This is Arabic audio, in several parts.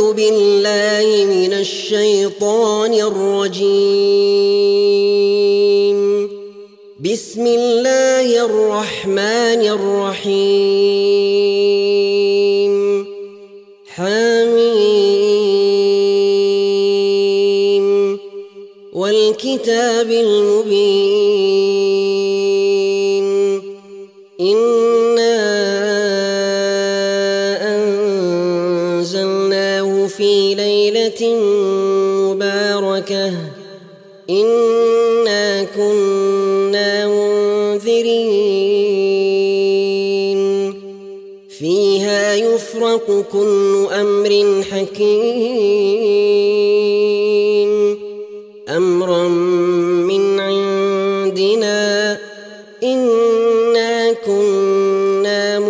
بالله من الشيطان الرجيم. بسم الله الرحمن الرحيم. حميم والكتاب المبين. إنا أنزلناه في ليلة مباركة إنا كنا منذرين فيها يفرق كل أمر حكيم أمرا من عندنا إنا كنا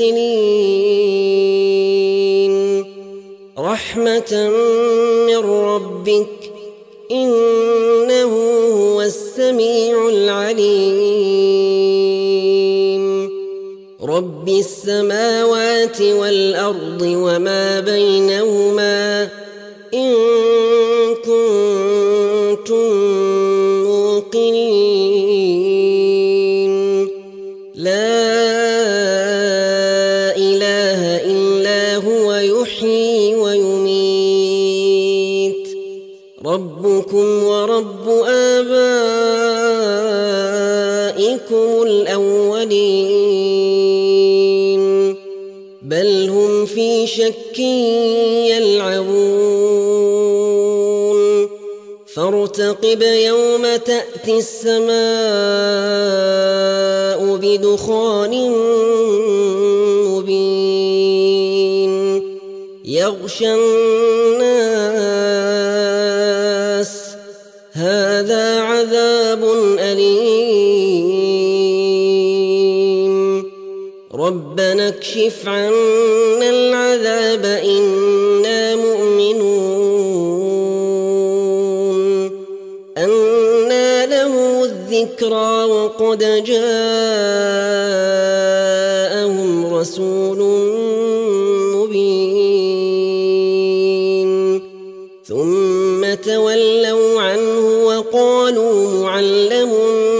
مرسلين رحمة من ربك إنه هو السميع العليم. رب السماوات والأرض وما بينهما إن كنتم موقنين. لا إله إلا هو يحيي ويميت. ربكم ورب آبائكم الأولين بل هم في شك يلعبون. فارتقب يوم تأتي السماء بدخان مبين يغشى الناس هذا عذاب أليم. ربنا اكشف عنا العذاب إنا مؤمنون. أنى له الذكرى وقد جاءهم رسول مبين ثم تولوا عنه وقالوا معلم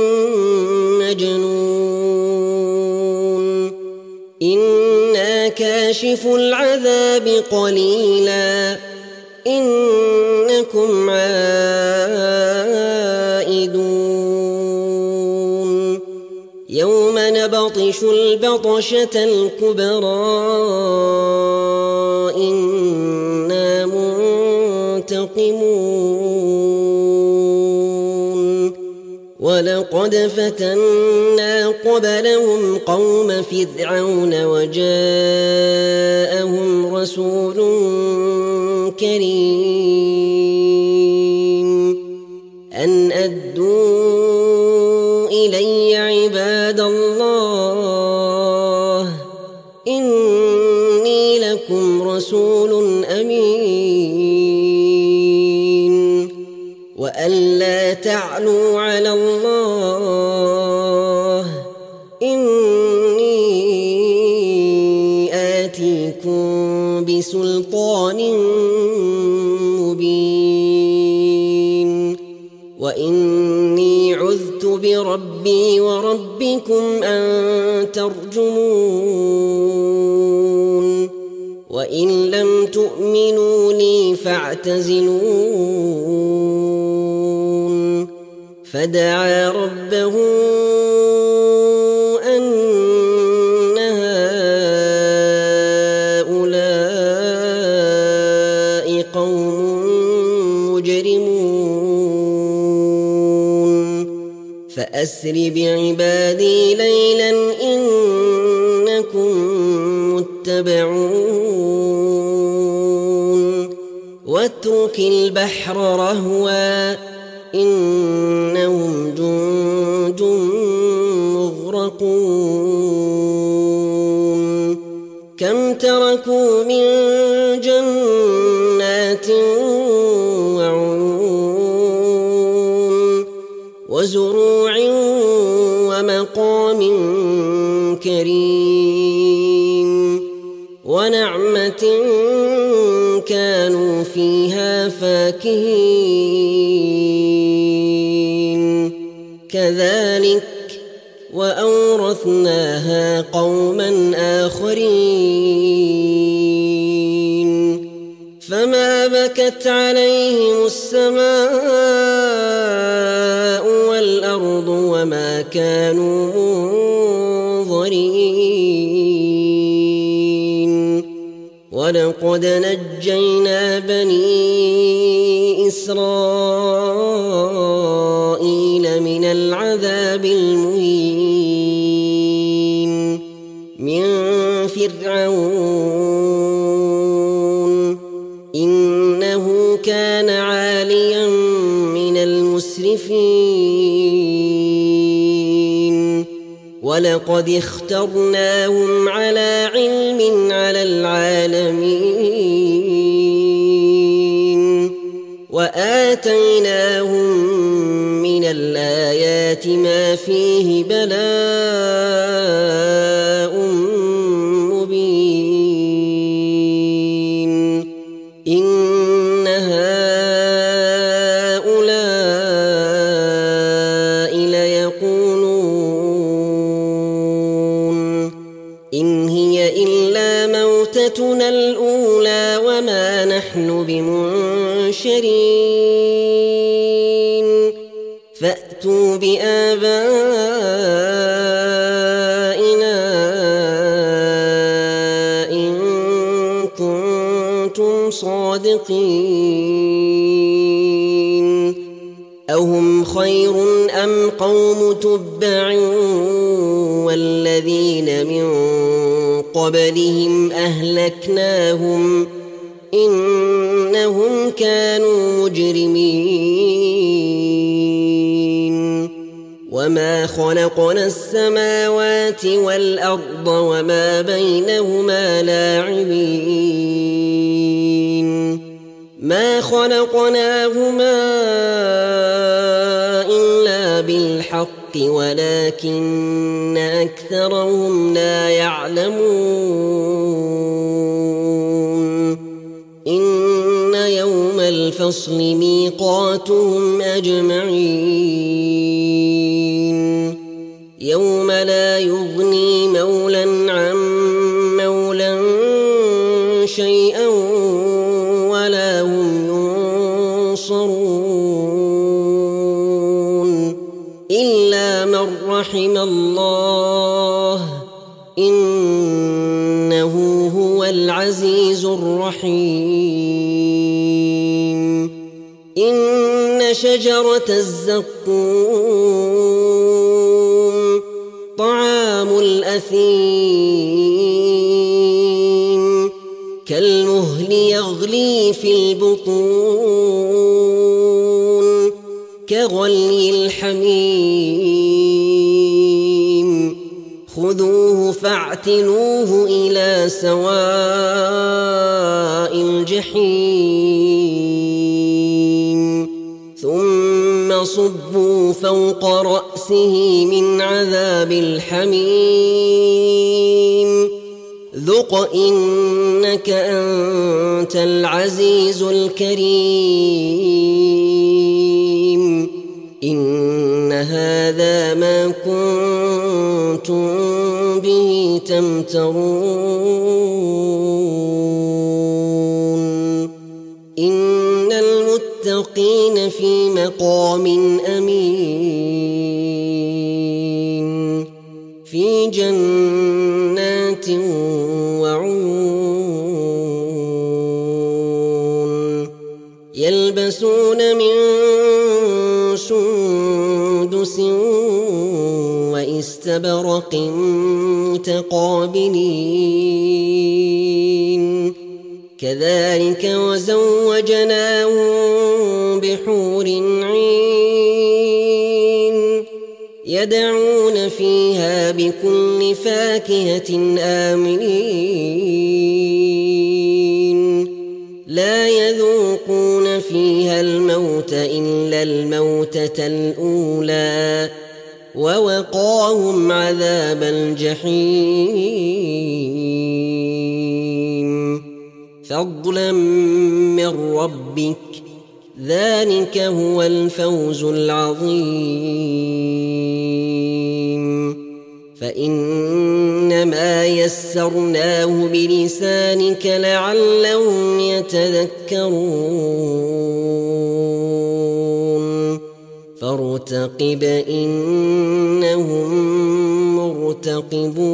مجنون. إنا كاشف العذاب قليلا إنكم عائدون. يوم نبطش البطشة الكبرى إنا منتقمون. ولقد فتنا قبلهم قوم فرعون وجاءهم رسول كريم أن أدوا إلي عباد الله إني لكم رسول أمين وأن لا تعلوا على الله إني آتيكم بسلطان مبين وإني عذت بربي وربكم أن ترجمون. وإن لم تؤمنوا لي فاعتزلون. فدعا ربه أن هؤلاء قوم مجرمون. فأسر بعبادي ليلا إنكم متبعون. واترك البحر رهوا إنهم جند مغرقون. كم تركوا من جنات وعيون وزروع ومقام كريم ونعمة كانوا فيها فاكهين كذلك وأورثناها قوما آخرين فما بكت عليهم السماء والأرض وما كانوا منظرين ولقد نجينا بني إسرائيل من العذاب المهين من فرعون إنه كان عاليا من المسرفين ولقد اخترناهم على علم على العالمين وآتيناهم من الآيات ما فيه بلاء مبين إن هؤلاء ليقولون إن هي إلا موتتنا الأولى وما نحن بمنشرين فأتوا بآبائنا إن كنتم صادقين أهم خير أم قوم تبع والذين من قبلهم أهلكناهم إنهم كانوا مجرمين وما خلقنا السماوات والأرض وما بينهما لاعبين ما خلقناهما إلا بالحق ولكن أكثرهم لا يعلمون إن يوم الفصل ميقاتهم أجمعين يوم لا يغني مولى عن مولى شيئا ولا هم ينصرون إلا من رحم الله إنه هو العزيز الرحيم إن شجرة الزقوم طعام الأثيم كالمهل يغلي في البطون كغلي الحميم خذوه فاعتلوه إلى سواء الجحيم ثم صبوا فوق رأسه من عذاب الحميم ذق إنك أنت العزيز الكريم إن هذا ما كنتم به تمترون إن المتقين في مقام أمين في جنات وعيون يلبسون من سندس واستبرق متقابلين كذلك وزوجناهم بحور عين يدعون فيها بكل فاكهة آمنين لا يذوقون فيها الموت إلا الموتة الأولى ووقاهم عذاب الجحيم فضلا من ربك ذلك هو الفوز العظيم فإنما يسرناه بلسانك لعلهم يتذكرون فارتقب إنهم مرتقبون